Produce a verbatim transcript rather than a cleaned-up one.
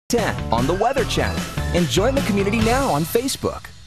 ten on the Weather Channel and join the community now on Facebook.